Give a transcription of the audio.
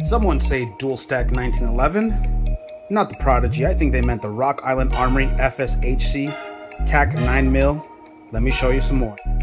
Someone say dual stack 1911. Not the Prodigy. I think they meant the Rock Island Armory FSHC Tac 9mm. Let me show you some more.